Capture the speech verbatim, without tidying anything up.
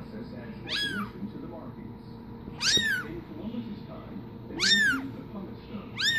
process adds definition to the markings. In Columbus's time, they would use the pumice stone.